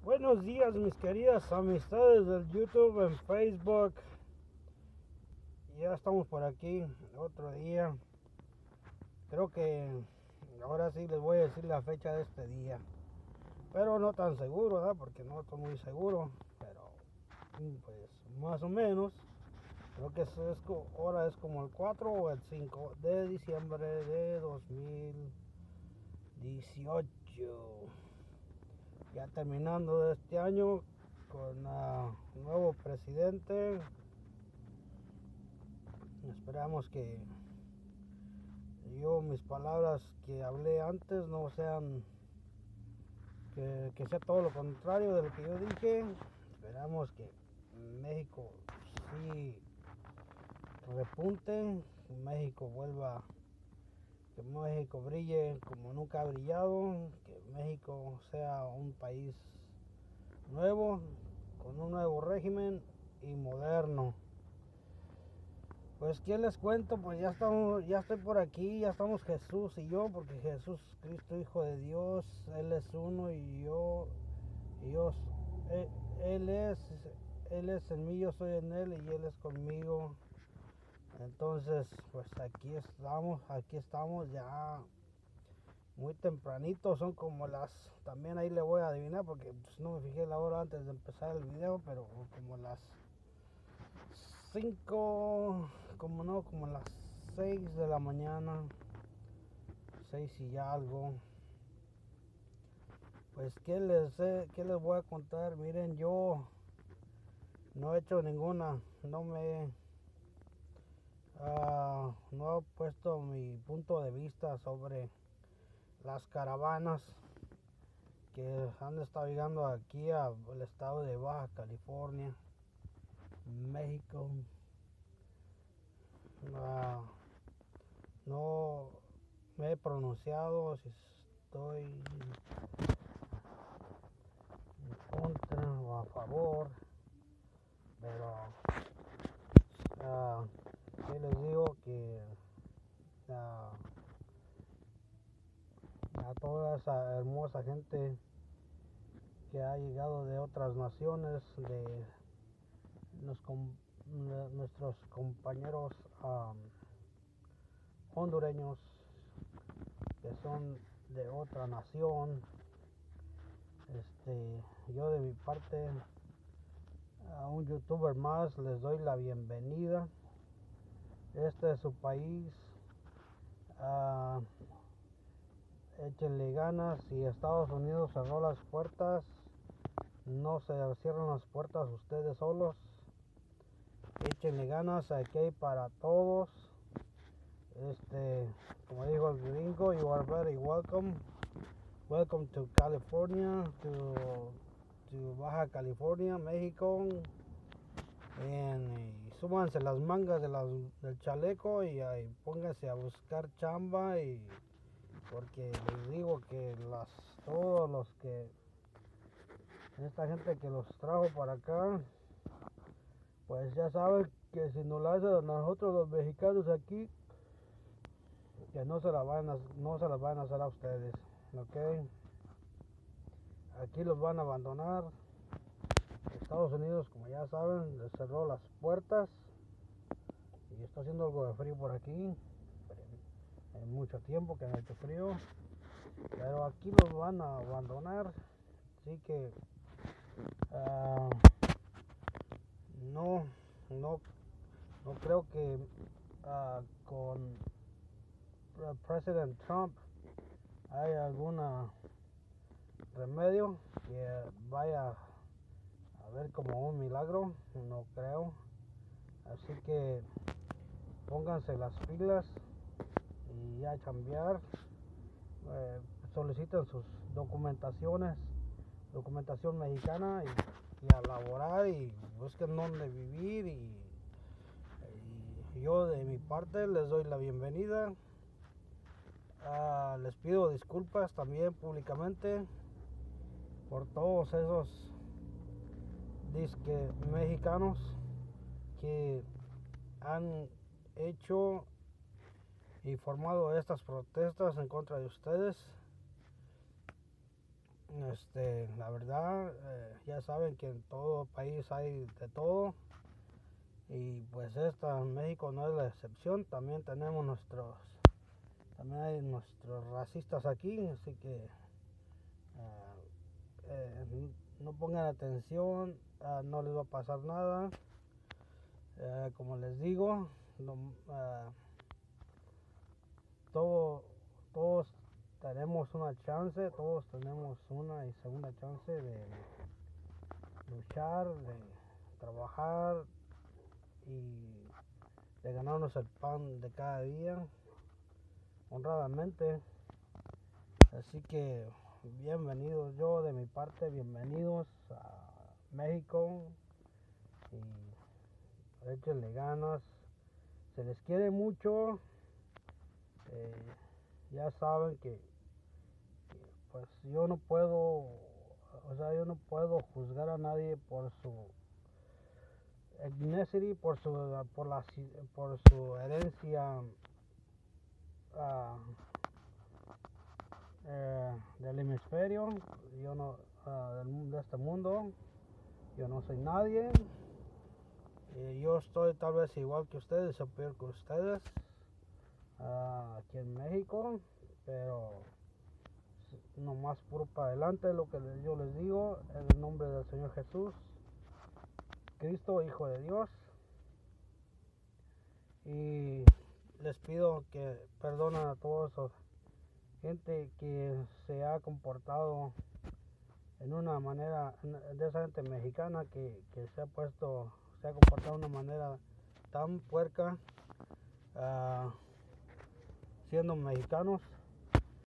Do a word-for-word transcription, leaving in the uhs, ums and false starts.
Buenos días, mis queridas amistades del YouTube en Facebook. Ya estamos por aquí otro día. Creo que ahora sí les voy a decir la fecha de este día, pero no tan seguro, ¿verdad? Porque no estoy muy seguro, pero pues más o menos. Creo que es, es, ahora es como el cuatro o el cinco de diciembre de dos mil dieciocho. Ya terminando de este año con uh, un nuevo presidente. Esperamos que yo, mis palabras que hablé antes no sean, que, que sea todo lo contrario de lo que yo dije. Esperamos que México sí repunte, que México vuelva, que México brille como nunca ha brillado, que México sea un país nuevo, con un nuevo régimen y moderno. Pues qué les cuento, pues ya estamos, ya estoy por aquí, ya estamos Jesús y yo, porque Jesús Cristo, Hijo de Dios, Él es uno y yo, y yo, él, él es, Él es en mí, yo soy en Él y Él es conmigo. Entonces, pues aquí estamos, aquí estamos ya muy tempranito, son como las, también ahí le voy a adivinar porque pues, no me fijé la hora antes de empezar el video, pero como las cinco, como no, como las seis de la mañana, seis y algo. Pues qué les qué les voy a contar. Miren, yo no he hecho ninguna, no me uh, no he puesto mi punto de vista sobre las caravanas que han estado llegando aquí al estado de Baja California, México. Uh, no me he pronunciado si estoy en contra o a favor, pero uh, ¿qué les digo? Que uh, a toda esa hermosa gente que ha llegado de otras naciones, de los, de nuestros compañeros um, hondureños que son de otra nación. Este, yo de mi parte, a un youtuber más les doy la bienvenida. Este es su país. Uh, échenle ganas. Si Estados Unidos cerró las puertas, no se cierran las puertas ustedes solos. Échenle ganas, aquí hay para todos. Este, como dijo el gringo, you are very welcome. Welcome to California, to, to Baja California, México. And, y súbanse las mangas de las, del chaleco y, y pónganse a buscar chamba, y porque les digo que las, todos los que, esta gente que los trajo para acá, pues ya saben que si nos la hacen a nosotros los mexicanos aquí, que no se la van a, no se las van a hacer a ustedes, ¿ok? Aquí los van a abandonar. Estados Unidos, como ya saben, les cerró las puertas y está haciendo algo de frío por aquí. En mucho tiempo que ha hecho frío, pero aquí los van a abandonar. Así que uh, no, no, no creo que uh, con uh, President Trump haya algún remedio que vaya a ver como un milagro, no creo. Así que pónganse las pilas y a chambear. Eh, soliciten sus documentaciones, documentación mexicana, y, y a laborar y busquen dónde vivir. Y, y yo de mi parte les doy la bienvenida. Uh, les pido disculpas también públicamente por todos esos disque mexicanos que han hecho y formado estas protestas en contra de ustedes. Este, la verdad, eh, ya saben que en todo país hay de todo. Y pues esta en México no es la excepción. También tenemos nuestros, también hay nuestros racistas aquí, así que uh, eh, no pongan atención, uh, no les va a pasar nada. Uh, como les digo, no, uh, todo, todos tenemos una chance, todos tenemos una y segunda chance de luchar, de trabajar y de ganarnos el pan de cada día honradamente. Así que bienvenidos, yo de mi parte, bienvenidos a México y échenle ganas, se les quiere mucho. Eh, ya saben que, que pues yo no puedo, o sea, yo no puedo juzgar a nadie por su ethnicity, por su por la por su herencia uh, eh, del hemisferio. Yo no uh, de este mundo, yo no soy nadie. Eh, yo estoy tal vez igual que ustedes o peor que ustedes uh, aquí en México, pero nomás puro para adelante. Lo que yo les digo en el nombre del Señor Jesús Cristo, Hijo de Dios. Y les pido que perdonen a todos esos gente que se ha comportado en una manera, de esa gente mexicana que, que se ha puesto, se ha comportado de una manera tan puerca, uh, siendo mexicanos.